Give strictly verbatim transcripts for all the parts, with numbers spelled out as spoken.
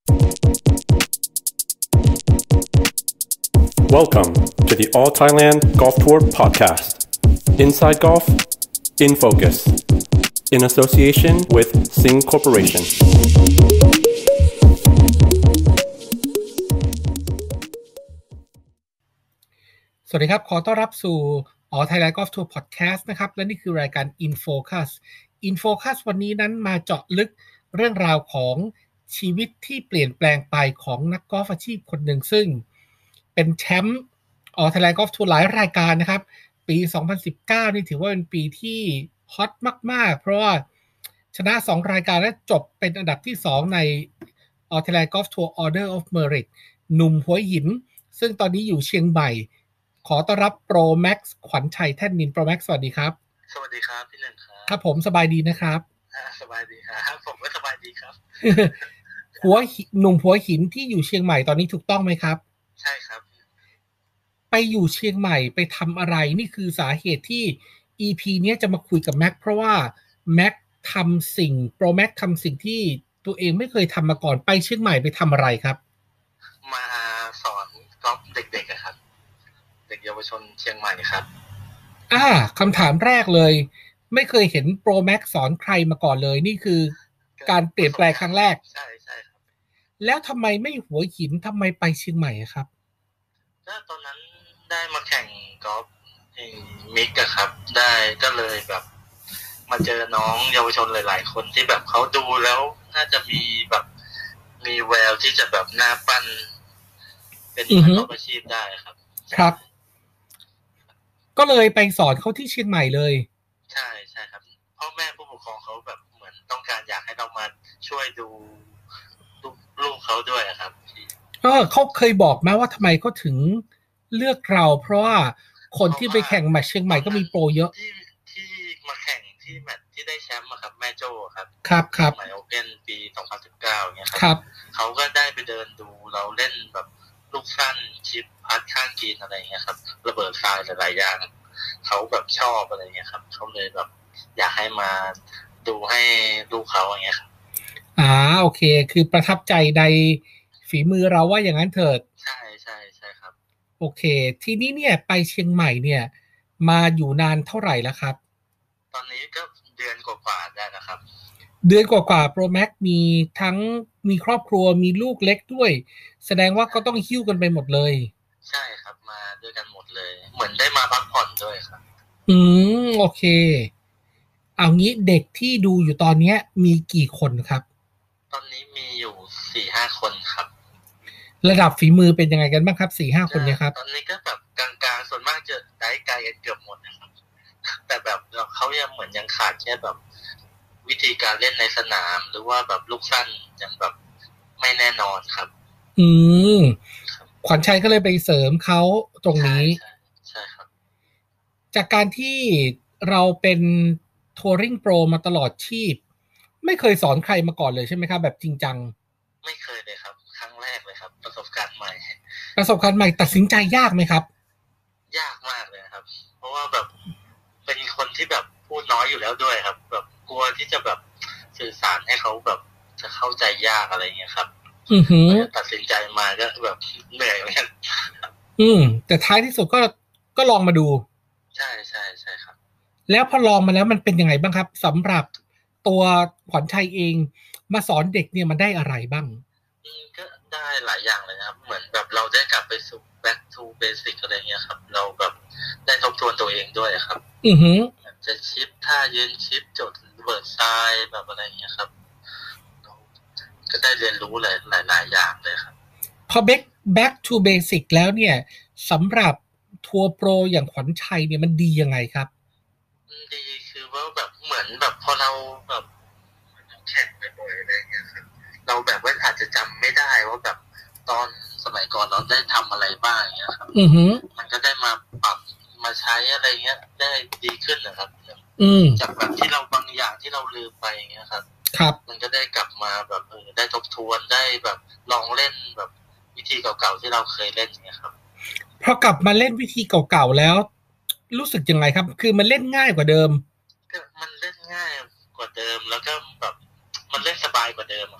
Welcome to the All Thailand Golf Tour Podcast. Inside Golf, in focus. In association with Sing Corporation. สวัสดีครับขอต้อนรับสู่ All Thailand Golf Tour Podcast นะครับและนี่คือรายการ In Focus In Focus วันนี้นั้นมาเจาะลึกเรื่องราวของชีวิตที่เปลี่ยนแปลงไปของนักกอล์ฟอาชีพคนหนึ่งซึ่งเป็นแชมป์ All Thailand Golf Tour หลายรายการนะครับปีสองพันสิบเก้านี่ถือว่าเป็นปีที่ฮอตมากๆเพราะว่าชนะสองรายการและจบเป็นอันดับที่สองใน All Thailand Golf Tour Order of Merit หนุ่มหัวหินซึ่งตอนนี้อยู่เชียงใหม่ขอต้อนรับโปรแม็กซ์ขวัญชัยแท่นนินโปรแม็กซ์สวัสดีครับสวัสดีครับพี่หนึ่งครับครับผมสบายดีนะครับสบายดีครับผมก็สบายดีครับหัวหนุ่มหัวหินที่อยู่เชียงใหม่ตอนนี้ถูกต้องไหมครับใช่ครับไปอยู่เชียงใหม่ไปทำอะไรนี่คือสาเหตุที่ อี พี นี้จะมาคุยกับแม็กเพราะว่าแม็กทำสิ่งโปรแม็กทำสิ่งที่ตัวเองไม่เคยทำมาก่อนไปเชียงใหม่ไปทำอะไรครับมาสอนกอล์ฟเด็กๆครับเด็กเยาวชนเชียงใหม่ครับอ่าคำถามแรกเลยไม่เคยเห็นโปรแม็กสอนใครมาก่อนเลยนี่คือการเปลี่ยนแปลงครั้งแรกใช่ใช่ครับแล้วทำไมไม่หัวหินทำไมไปเชียงใหม่ครับก็ตอนนั้นได้มาแข่งกอล์ฟมิกอะครับได้ก็เลยแบบมาเจอน้องเยาวชนหลายๆคนที่แบบเขาดูแล้วน่าจะมีแบบมีแววที่จะแบบหน้าปั้นเป็นนักกอล์ฟอาชีพได้ครับครับก็เลยไปสอนเขาที่เชียงใหม่เลยใช่ใช่ครับพ่อแม่ผู้ปกครองเขาแบบเหมือนต้องการอยากให้เรามาช่วยดูลูกเขาด้วยครับเออเขาเคยบอกไหมว่าทำไมเขาถึงเลือกเราเพราะว่าคนที่ไปแข่งแมตช์เชียงใหม่ก็มีโปรเยอะที่ที่มาแข่งที่แมตช์ที่ได้แชมป์อะครับแม่โจ้ครับครับครับแมตช์โอเพ่นปีสองพันสิบเก้าเงี้ยครับเขาก็ได้ไปเดินดูเราเล่นแบบลูกสั้นชิปพัดข้างกินอะไรเงี้ยครับระเบิดทรายหลายๆอย่างเขาแบบชอบอะไรเงี้ยครับเขาเลยแบบอยากให้มาดูให้ลูกเขาอย่างเงี้ยครับอ่าโอเคคือประทับใจในฝีมือเราว่าอย่างนั้นเถิดใช่ใช่ใช่ครับโอเคทีนี้เนี่ยไปเชียงใหม่เนี่ยมาอยู่นานเท่าไหร่แล้วครับตอนนี้ก็เดือนกว่าๆได้นะครับเดือนกว่าๆโปรแม็กมีทั้งมีครอบครัวมีลูกเล็กด้วยแสดงว่าก็ต้องหิ้วกันไปหมดเลยใช่ครับมาด้วยกันหมดเลยเหมือนได้มาพักผ่อนด้วยครับอืมโอเคเอางี้เด็กที่ดูอยู่ตอนนี้มีกี่คนครับตอนนี้มีอยู่ สี่ห้า คนครับระดับฝีมือเป็นยังไงกันบ้างครับ สี่ห้า คนเนี่ยครับตอนนี้ก็แบบกลางๆส่วนมากจะได้ไกลกันเกือบหมดนะครับแต่แบบเขายังเหมือนยังขาดแค่แบบวิธีการเล่นในสนามหรือว่าแบบลูกสั้นยังแบบไม่แน่นอนครับอืมขวัญชัยก็เลยไปเสริมเขาตรงนี้ใช่ใช่ครับจากการที่เราเป็นทัวริงโปรมาตลอดชีพไม่เคยสอนใครมาก่อนเลยใช่ไหมครับแบบจริงจังไม่เคยเลยครับครั้งแรกเลยครับประสบการณ์ใหม่ประสบการณ์ใหม่ตัดสินใจยากไหมครับยากมากเลยครับเพราะว่าแบบเป็นคนที่แบบพูดน้อยอยู่แล้วด้วยครับแบบกลัวที่จะแบบสื่อสารให้เขาแบบจะเข้าใจยากอะไรเงี้ยครับอือหือตัดสินใจมาก็แบบเหนื่อยเหมือนกันอืมแต่ท้ายที่สุดก็ก็ลองมาดูใช่ใช่ใช่ครับแล้วพอลองมาแล้วมันเป็นยังไงบ้างครับสำหรับตัวขวัญชัยเองมาสอนเด็กเนี่ยมันได้อะไรบ้างก็ได้หลายอย่างเลยนะครับเหมือนแบบเราได้กลับไปสู่ back to basic อะไรเงี้ยครับเราแบบได้ทบทวนตัวเองด้วยครับอือหือจะชิปท่ายืนชิปจดเบิร์ดทรายแบบอะไรเงี้ยครับก็ได้เรียนรู้หลายหลายอย่างเลยครับพอ back back to basic แล้วเนี่ยสำหรับทัวร์โปรอย่างขวัญชัยเนี่ยมันดียังไงครับดีคือว่าแบบเหมือนแบบพอเราแบบแข่งไปบ่อยอะไรเงี้ยครับเราแบบว่าอาจจะจำไม่ได้ว่าแบบตอนสมัยก่อนเราได้ทำอะไรบ้างเงี้ยครับอือฮึมันก็ได้มาปรับมาใช้อะไรเงี้ยได้ดีขึ้นนะครับอืมจากแบบที่เราบางอย่างที่เราลืมไปเงี้ยครับครับมันก็ได้กลับมาแบบเออได้ทบทวนได้แบบลองเล่นแบบวิธีเก่าๆที่เราเคยเล่นเงี้ยครับพอกลับมาเล่นวิธีเก่าๆแล้วรู้สึกยังไงครับคือมันเล่นง่ายกว่าเดิมก็มันเล่นง่ายกว่าเดิมแล้วก็แบบมันเล่นสบายกว่าเดิมครับ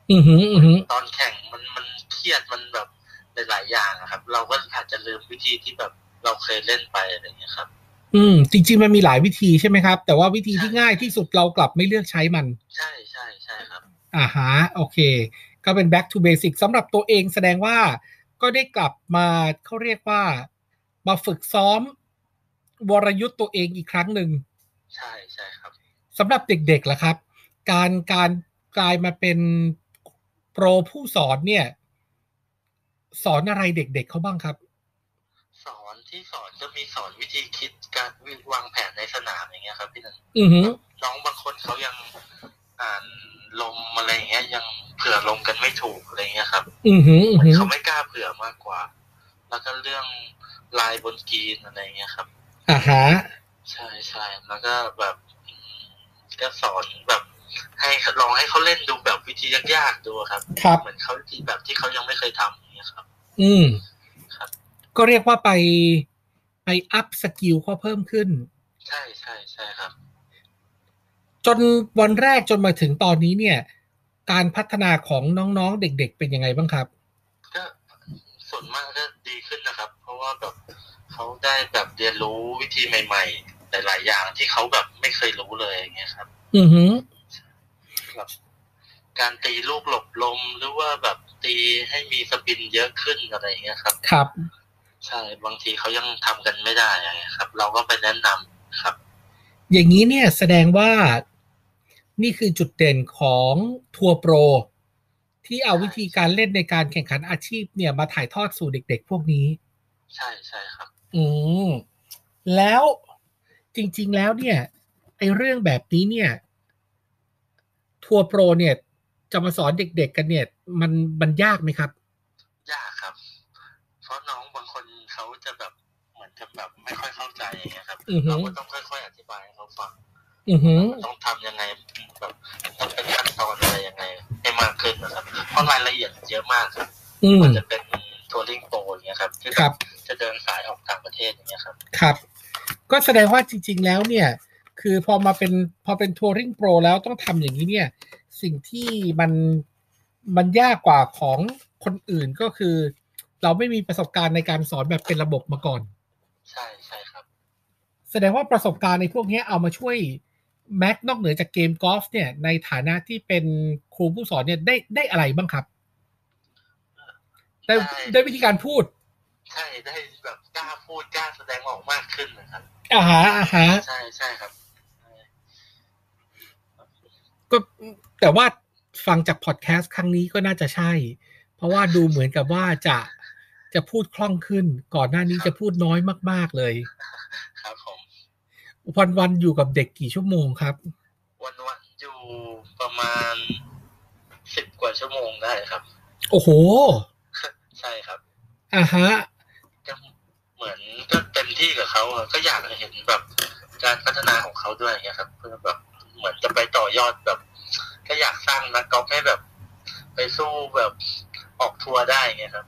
อือหืออือหือตอนแข่งมันมันเครียดมันแบบหลายๆอย่างครับเราก็อาจจะลืมวิธีที่แบบเราเคยเล่นไปอะไรอย่างเงี้ยครับอืมจริงๆมันมีหลายวิธีใช่ไหมครับแต่ว่าวิธีที่ง่ายที่สุดเรากลับไม่เลือกใช้มันใช่ใช่ใช่ครับอ่าฮะโอเคก็เป็น back to basic สำหรับตัวเองแสดงว่าก็ได้กลับมาเขาเรียกว่ามาฝึกซ้อมวรยุทธ์ตัวเองอีกครั้งหนึ่งใช่ใช่ครับสำหรับเด็กๆล่ะครับการการกลายมาเป็นโปรผู้สอนเนี่ยสอนอะไรเด็กๆเขาบ้างครับสอนที่สอนก็มีสอนวิธีคิดการวางแผนในสนามอย่างเงี้ยครับพี่หนึ่งอือฮึน้องบางคนเขายังอ่านลมอะไรเงี้ยยังเผื่อลมกันไม่ถูกอะไรเงี้ยครับอือฮึอือฮึเขาไม่กล้าเผื่อมากกว่าแล้วก็เรื่องลายบนกรีนอะไรเงี้ยครับอ่าฮะใช่ใช่แล้วก็แบบก็สอนแบบให้ลองให้เขาเล่นดูแบบวิธียากๆดูครับครับเหมือนเขาที่แบบที่เขายังไม่เคยทำอย่างเงี้ยครับอืมครับก็เรียกว่าไปไปอัพสกิลเขาเพิ่มขึ้นใช่ใช่ใช่ครับจนวันแรกจนมาถึงตอนนี้เนี่ยการพัฒนาของน้องๆเด็กๆเป็นยังไงบ้างครับก็ส่วนมากก็ดีขึ้นนะครับเพราะว่าแบบเขาได้แบบเรียนรู้วิธีใหม่ๆหลายๆอย่างที่เขาแบบไม่เคยรู้เลยอย่างเงี้ยครับอือฮึแบบการตีลูกหลบลมหรือว่าแบบตีให้มีสปินเยอะขึ้นอะไรอย่างเงี้ยครับครับใช่บางทีเขายังทำกันไม่ได้ครับเราก็ไปแนะนำครับอย่างนี้เนี่ยแสดงว่านี่คือจุดเด่นของทัวร์โปรที่เอาวิธีการเล่นในการแข่งขันอาชีพเนี่ยมาถ่ายทอดสู่เด็กๆพวกนี้ใช่ใช่ครับอืมแล้วจริงๆแล้วเนี่ยไอ้เรื่องแบบนี้เนี่ยทัวร์โปรเนี่ยจะมาสอนเด็กๆกันเนี่ยมันมันยากไหมครับยากครับเพราะน้องบางคนเขาจะแบบเหมือนจะแบบไม่ค่อยเข้าใจอย่างเงี้ยครับเราก็ต้องค่อยๆอธิบายให้เขาฟังต้องทำยังไงแบบต้องเป็นขั้นตอนอะไรยังไงให้มากขึ้นนะครับเพราะรายละเอียดเยอะมากครับมันจะเป็นทัวริงโปรอย่างเงี้ยครับที่แบบจะเดินสายออกต่างประเทศอย่างเงี้ยครับครับก็แสดงว่าจริงๆแล้วเนี่ยคือพอมาเป็นพอเป็นทัวริงโปรแล้วต้องทำอย่างนี้เนี่ยสิ่งที่มันมันยากกว่าของคนอื่นก็คือเราไม่มีประสบการณ์ในการสอนแบบเป็นระบบมาก่อนใช่ใช่ครับแสดงว่าประสบการณ์ในพวกนี้เอามาช่วยแม็กนอกเหนือจากเกมกอล์ฟเนี่ยในฐานะที่เป็นครูผู้สอนเนี่ยได้ได้อะไรบ้างครับได้ได้วิธีการพูดใช่ได้แบบกล้าพูดกล้าแสดงออกมากขึ้นนะครับอ่าฮะอ่าฮะใช่ใช่ครับก็แต่ว่าฟังจากพอดแคสต์ครั้งนี้ก็น่าจะใช่เพราะว่าดูเหมือนกับว่าจะจะพูดคล่องขึ้นก่อนหน้านี้จะพูดน้อยมากๆเลยครับผมวันวันอยู่กับเด็กกี่ชั่วโมงครับวันวันอยู่ประมาณสิบกว่าชั่วโมงได้ครับโอ้โหใช่ครับอ่าฮะก็เหมือนก็เต็มที่กับเขาก็อยากเห็นแบบการพัฒนาของเขาด้วยอย่างเงี้ยครับเพื่อแบบเหมือนจะไปต่อยอดแบบก็อยากสร้างนักกอล์ฟให้แบบไปสู้แบบออกทัวร์ได้เงี้ยครับ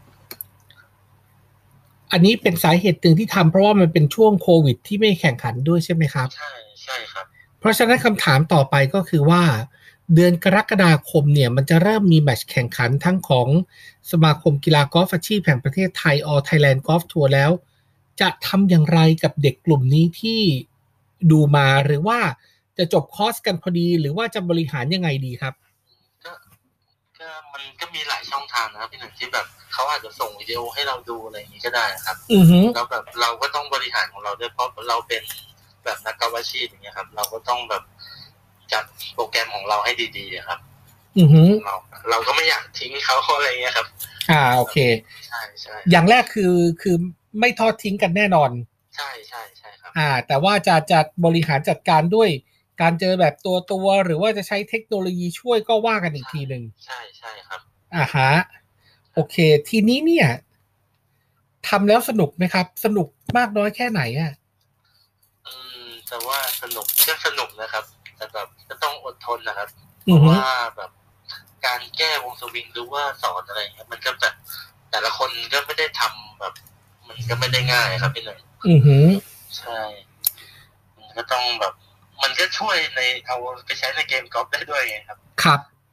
อันนี้เป็นสาเหตุหนึ่งที่ทำเพราะว่ามันเป็นช่วงโควิดที่ไม่แข่งขันด้วยใช่ไหมครับใช่ใช่ครับเพราะฉะนั้นคำถามต่อไปก็คือว่าเดือนกรกฎาคมเนี่ยมันจะเริ่มมีแมตช์แข่งขันทั้งของสมาคมกีฬากอล์ฟอาชีพแห่งประเทศไทย All Thailand Golf Tour แล้วจะทำอย่างไรกับเด็กกลุ่มนี้ที่ดูมาหรือว่าจะจบคอร์สกันพอดีหรือว่าจะบริหารยังไงดีครับก็ก็มันก็มีหลายช่องทางนะครับพี่หนึ่งที่แบบเขาอาจจะส่งวิดีโอให้เราดูอะไรอย่างนี้ก็ได้ครับแล้วแบบเราก็ต้องบริหารของเราด้วยเพราะเราเป็นแบบนักกอล์ฟอาชีพอย่างเงี้ยครับเราก็ต้องแบบจัดโปรแกรมของเราให้ดีๆครับเราเราก็ไม่อยากทิ้งเขาอะไรเงี้ยครับอ่าโอเคใช่ใช่อย่างแรกคือคือไม่ทอดทิ้งกันแน่นอนใช่ใช่ใช่ครับอ่าแต่ว่าจะจัดบริหารจัดการด้วยการเจอแบบตัวตัวหรือว่าจะใช้เทคโนโลยีช่วยก็ว่ากันอีกทีหนึ่งใช่ใช่ครับอ่าฮะโอเคทีนี้เนี่ยทำแล้วสนุกไหมครับสนุกมากน้อยแค่ไหนอ่ะอืมแต่ว่าสนุกก็สนุกนะครับแต่แบบก็ต้องอดทนนะครับเพราะว่าแบบการแก้วงสวิงหรือว่าสอนอะไรเงี้ยมันก็แบบแต่ละคนก็ไม่ได้ทำแบบมันก็ไม่ได้ง่ายครับพี่หนึ่งอือหือใช่มันก็ต้องแบบมันก็ช่วยในเอาไปใช้ในเกมกอล์ฟได้ด้วยไงครับครับเร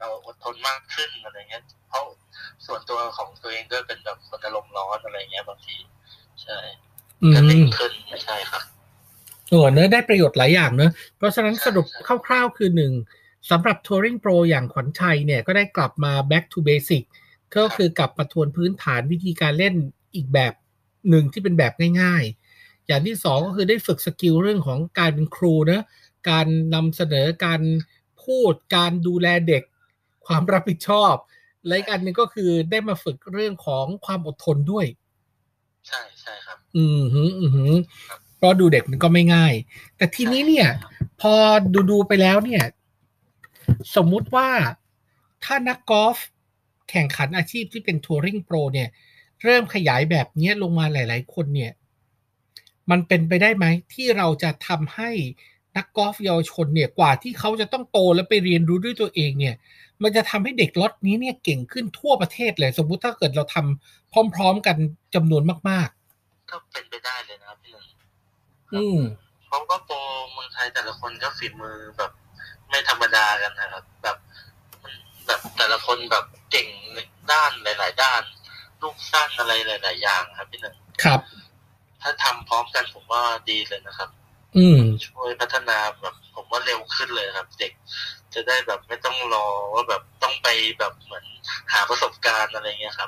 เราอดทนมากขึ้นอะไรเงี้ยเพราะส่วนตัวของตัวเองก็เป็นแบบคนอารมณ์ร้อนอะไรเงี้ยบางทีใช่ก็นิ่งขึ้นใช่ครับโอ้เนอะได้ประโยชน์หลายอย่างเนอะเพราะฉะนั้นสรุปคร่าวๆคือหนึ่งสำหรับ Touring Pro อย่างขวัญชัยเนี่ยก็ได้กลับมา back to basic ก็คือกลับมาทวนพื้นฐานวิธีการเล่นอีกแบบหนึ่งที่เป็นแบบง่ายๆอย่างที่สองก็คือได้ฝึกสกิลเรื่องของการเป็นครูนะการนำเสนอการพูดการดูแลเด็กความรับผิดชอบและอีกอันหนึ่งก็คือได้มาฝึกเรื่องของความอดทนด้วยใช่ใช่ครับอืมหืมอืมหืมเพราะดูเด็กมันก็ไม่ง่ายแต่ทีนี้เนี่ยพอดูดูไปแล้วเนี่ยสมมุติว่าถ้านักกอล์ฟแข่งขันอาชีพที่เป็นทัวริงโปรเนี่ยเริ่มขยายแบบนี้ลงมาหลายๆคนเนี่ยมันเป็นไปได้ไหมที่เราจะทำให้นักกอล์ฟเยาวชนเนี่ยกว่าที่เขาจะต้องโตและไปเรียนรู้ด้วยตัวเองเนี่ยมันจะทำให้เด็กล็อตนี้เนี่ยเก่งขึ้นทั่วประเทศเลยสมมุติถ้าเกิดเราทำพร้อมๆกันจำนวนมากๆก็เป็นไปได้เลยนะครับพี่หนึ่งอืมเพราะว่าโปรเมืองไทยแต่ละคนก็ฝีมือแบบไม่ธรรมดากันนะครับแบบแบบแต่ละคนแบบเก่งด้านหลายๆด้านลูกสั้นอะไรหลายๆอย่างครับพี่หนึ่งครับถ้าทำพร้อมกันผมว่าดีเลยนะครับอืมช่วยพัฒนาแบบผมว่าเร็วขึ้นเลยครับเด็กจะได้แบบไม่ต้องรอว่าแบบต้องไปแบบเหมือนหาประสบการณ์อะไรเงี้ยครับ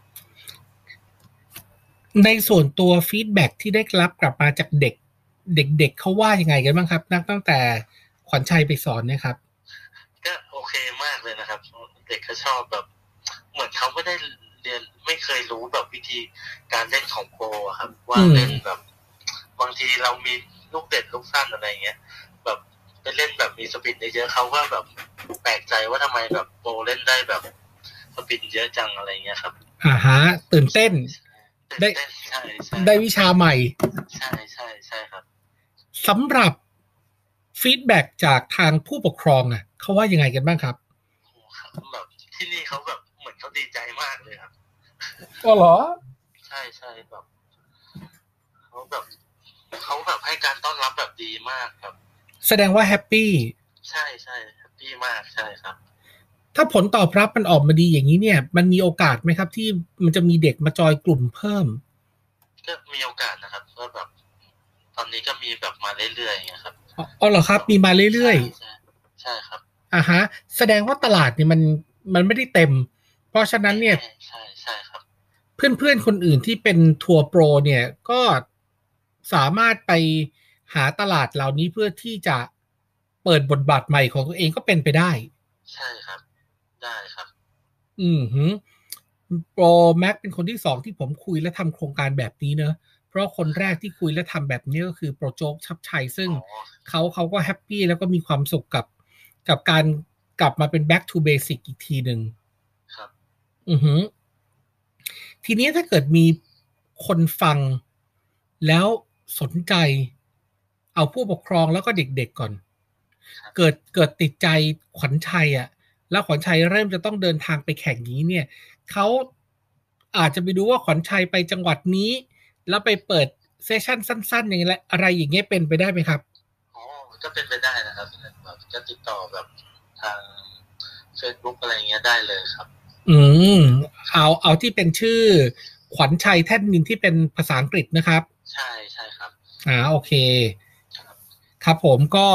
ในส่วนตัวฟีดแบ็กที่ได้รับกลับมาจากเด็กเด็กๆเขาว่ายังไงกันบ้างครับนักตั้งแต่ขวัญชัยไปสอนเนี่ยครับก็โอเคมากเลยนะครับเด็กเขาชอบแบบเหมือนเขาไม่ได้เรียนไม่เคยรู้แบบวิธีการเล่นของโปรครับว่าเล่นแบบบางทีเรามีลูกเด็ดลูกสั้นอะไรเงี้ยแบบไปเล่นแบบมีสปินเยอะๆเขาก็แบบแปลกใจว่าทำไมแบบโปรเล่นได้แบบสปินเยอะจังอะไรเงี้ยครับอ่าฮะตื่นเต้นได้ใช่ได้วิชาใหม่ใช่ใช่ใช่ครับสำหรับฟีดแบ็กจากทางผู้ปกครองอ่ะเขาว่ายังไงกันบ้างครับแบบที่นี่เขาแบบเหมือนเขาดีใจมากเลยครับก็เหรอใช่ใช่แบบเขาแบบเขาแบบให้การต้อนรับแบบดีมากครับแสดงว่าแฮปปี้ใช่ใช่แฮปปี้มากใช่ครับถ้าผลตอบรับมันออกมาดีอย่างนี้เนี่ยมันมีโอกาสไหมครับที่มันจะมีเด็กมาจอยกลุ่มเพิ่มก็มีโอกาสนะครับก็แบบตอนนี้ก็มีแบบมาเรื่อยๆอย่างเงี้ยครับอ๋อเหรอครับมีมาเรื่อยๆใช่ครับอ่าฮะแสดงว่าตลาดเนี่ยมันมันไม่ได้เต็มเพราะฉะนั้นเนี่ยใช่ใช่ครับเพื่อนๆคนอื่นที่เป็นทัวร์โปรเนี่ยก็สามารถไปหาตลาดเหล่านี้เพื่อที่จะเปิดบทบาทใหม่ของตัวเองก็เป็นไปได้ใช่ครับได้ครับอืมฮึโปรแม็กเป็นคนที่สองที่ผมคุยและทำโครงการแบบนี้เนอะเพราะคนแรกที่คุยและทำแบบนี้ก็คือโปรโจ๊กชับชัยซึ่งเขาเขาก็แฮปปี้แล้วก็มีความสุขกับกับการกลับมาเป็น back to basic อีกทีหนึ่งครับอือฮึทีนี้ถ้าเกิดมีคนฟังแล้วสนใจเอาผู้ปกครองแล้วก็เด็กๆก่อนเกิดเกิดติดใจขวัญชัยอ่ะแล้วขวัญชัยเริ่มจะต้องเดินทางไปแข่งนี้เนี่ยเขาอาจจะไปดูว่าขวัญชัยไปจังหวัดนี้แล้วไปเปิดเซสชั่นสั้นๆอย่างไรอะไรอย่างเงี้ยเป็นไปได้ไหมครับอ๋อก็เป็นไปได้นะครับแบบจะติดต่อแบบทาง Facebook อะไรเงี้ยได้เลยครับอืมเอาเอาที่เป็นชื่อขวัญชัยแท่นนินที่เป็นภาษาอังกฤษนะครับใช่ใช่ครับอ่าโอเคครับผมก็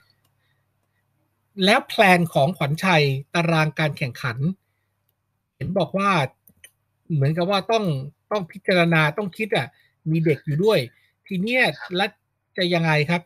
แล้วแพลนของขวัญชัยตารางการแข่งขันเห็นบอกว่าเหมือนกับว่าต้องต้องพิจารณาต้องคิดอ่ะมีเด็กอยู่ด้วยทีเนี้ยแล้วจะยังไงครับ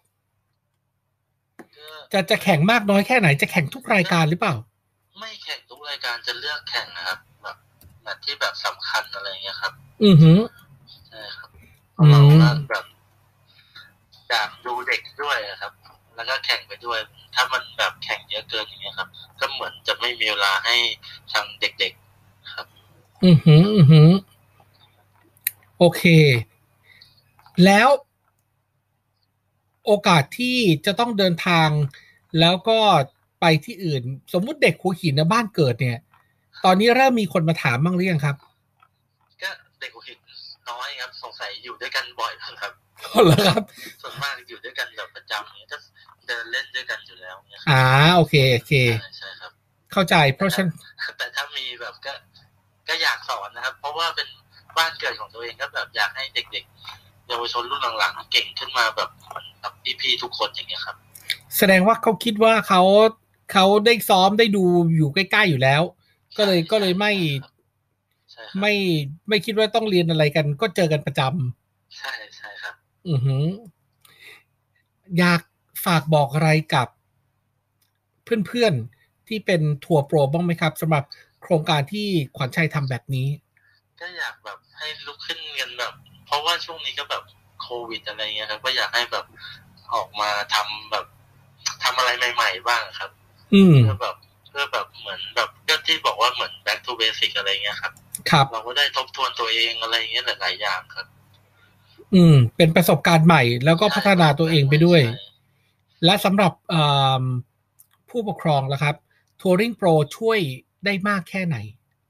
จะจะแข่งมากน้อยแค่ไหนจะแข่งทุกรายการหรือเปล่าไม่แข่งทุกรายการจะเลือกแข่งนะครับแบบแบบที่แบบสำคัญอะไรเงี้ยครับอือหือใช่ครับเพราะเราแบบอยากดูเด็กด้วยครับแล้วก็แข่งไปด้วยถ้ามันแบบแข่งเยอะเกินอย่างเงี้ยครับก็เหมือนจะไม่มีเวลาให้ทางเด็กๆครับอือหืออือหือโอเคแล้วโอกาสที่จะต้องเดินทางแล้วก็ไปที่อื่นสมมุติเด็กหัวหินนะบ้านเกิดเนี่ยตอนนี้เริ่มมีคนมาถามบ้างหรือยังครับก็เด็กหัวหินน้อยครับสงสัยอยู่ด้วยกันบ่อยมากครับเหรอครับส่วนมากอยู่ด้วยกันแบบประจำเนี้ยก็เดินเล่นด้วยกันอยู่แล้วเนี่ยอ่าโอเคโอเคใช่ครับเข้าใจเพราะฉะนั้นแต่ถ้ามีแบบก็ก็อยากสอนนะครับเพราะว่าเป็นบ้านเกิดของตัวเองก็แบบอยากให้เด็กๆเยาวชนรุ่นหลังๆเก่งขึ้นมาแบบกับพี่ๆทุกคนอย่างเงี้ยครับแสดงว่าเขาคิดว่าเขาเขาได้ซ้อมได้ดูอยู่ใกล้ๆอยู่แล้วก็เลยก็เลยไม่ไม่ไม่คิดว่าต้องเรียนอะไรกันก็เจอกันประจำใช่ใช่ครับอือหืออยากฝากบอกอะไรกับเพื่อนๆที่เป็นทัวร์โปรบ้างไหมครับสำหรับโครงการที่ขวัญชัยทำแบบนี้ก็อยากแบบให้ลุกขึ้นกันแบบเพราะว่าช่วงนี้ก็แบบโควิดอะไรเงี้ยครับก็อยากให้แบบออกมาทำแบบทำอะไรใหม่ๆบ้างครับอืมเพื่อแบบเพื่อแบบเหมือนแบบก็ที่บอกว่าเหมือน back to basic อะไรเงี้ยครับครับเราก็ได้ทบทวนตัวเองอะไรเงี้ยหลายๆอย่างครับอืมเป็นประสบการณ์ใหม่แล้วก็พัฒนาตัวเองไปด้วยและสำหรับผู้ปกครองล่ะครับ Touring Pro ช่วยได้มากแค่ไหน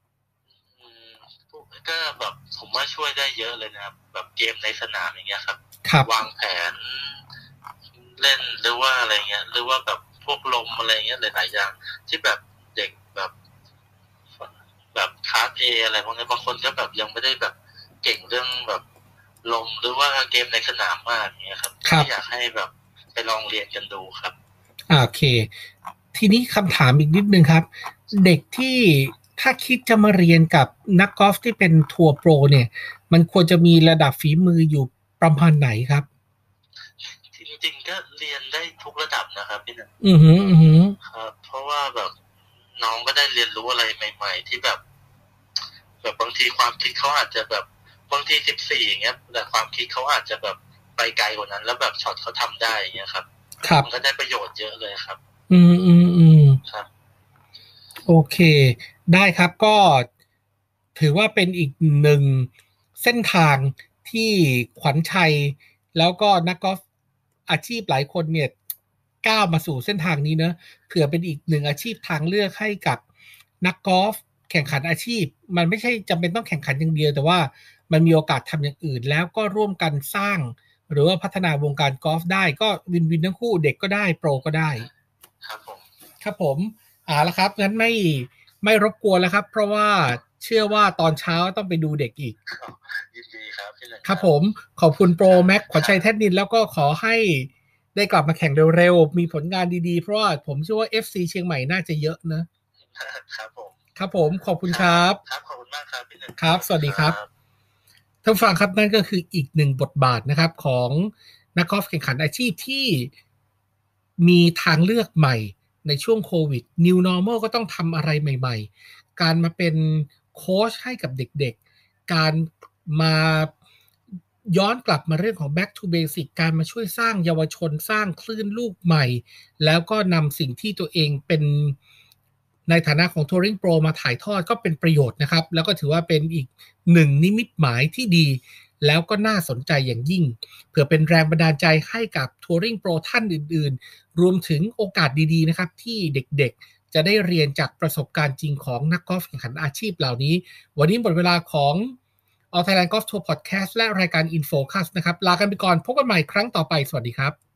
ก็แบบผมว่าช่วยได้เยอะเลยนะครับแบบเกมในสนามอย่างเงี้ยครับวางแผนเล่นหรือว่าอะไรเงี้ยหรือว่าแบบพวกลมอะไรเงี้ยหลายๆอย่างที่แบบเด็กแบบแบบคลาส A อะไรพวกนี้บางคนก็แบบยังไม่ได้แบบเก่งเรื่องแบบลมหรือว่าเกมในสนามมากอย่างเงี้ยครับที่อยากให้แบบไปลองเรียนกันดูครับโอเคทีนี้คำถามอีกนิดนึงครับเด็กที่ถ้าคิดจะมาเรียนกับนักกอล์ฟที่เป็นทัวร์โปรเนี่ยมันควรจะมีระดับฝีมืออยู่ประมาณไหนครับจริงๆก็เรียนได้ทุกระดับนะครับพี่หนึ่งอือหืออือหือครับเพราะว่าแบบน้องก็ได้เรียนรู้อะไรใหม่ๆที่แบบแบบบางทีความคิดเขาอาจจะแบบบางทีสิบสี่อย่างเงี้ยแต่ความคิดเขาอาจจะแบบไปไกลกว่านั้นแล้วแบบช็อตเขาทำได้อย่างเงี้ยครับมันก็ได้ประโยชน์เยอะเลยครับอืมอืมอืมครับโอเคได้ครับก็ถือว่าเป็นอีกหนึ่งเส้นทางที่ขวัญชัยแล้วก็นักกอล์ฟอาชีพหลายคนเนี่ยก้าวมาสู่เส้นทางนี้เนอะเผื่อเป็นอีกหนึ่งอาชีพทางเลือกให้กับนักกอล์ฟแข่งขันอาชีพมันไม่ใช่จำเป็นต้องแข่งขันอย่างเดียวแต่ว่ามันมีโอกาสทำอย่างอื่นแล้วก็ร่วมกันสร้างหรือว่าพัฒนาวงการกอล์ฟได้ก็วินวินทั้งคู่เด็กก็ได้โปรก็ได้ครับผมครับผมอ่าแล้วครับงั้นไม่ไม่รบกวนแล้วครับเพราะว่าเชื่อว่าตอนเช้าต้องไปดูเด็กอีกยินดีครับพี่หนึ่งครับผมขอบคุณโปรแม็กขวัญชัยแท่นดินแล้วก็ขอให้ได้กลับมาแข่งเร็วๆมีผลงานดีๆเพราะว่าผมเชื่อว่า เอฟ ซี เชียงใหม่น่าจะเยอะนะครับผมครับผมขอบคุณครับครับขอบคุณมากครับพี่หนึ่งครับสวัสดีครับท่านฟังครับนั่นก็คืออีกหนึ่งบทบาทนะครับของนักกอล์ฟแข่งขันอาชีพที่มีทางเลือกใหม่ในช่วงโควิด New Normal ก็ต้องทำอะไรใหม่ๆการมาเป็นโค้ชให้กับเด็กๆการมาย้อนกลับมาเรื่องของ back to basic การมาช่วยสร้างเยาวชนสร้างคลื่นลูกใหม่แล้วก็นำสิ่งที่ตัวเองเป็นในฐานะของ Touring Pro มาถ่ายทอดก็เป็นประโยชน์นะครับแล้วก็ถือว่าเป็นอีกหนึ่งนิมิตหมายที่ดีแล้วก็น่าสนใจอย่างยิ่งเพื่อเป็นแรงบันดาลใจให้กับ Touring Pro ท่านอื่นๆรวมถึงโอกาสดีๆนะครับที่เด็กๆจะได้เรียนจากประสบการณ์จริงของนักกอล์ฟแข่งขันอาชีพเหล่านี้วันนี้หมดเวลาของ All Thailand Golf Tour Podcast และรายการ InFocus นะครับลากันไปก่อนพบกันใหม่ครั้งต่อไปสวัสดีครับ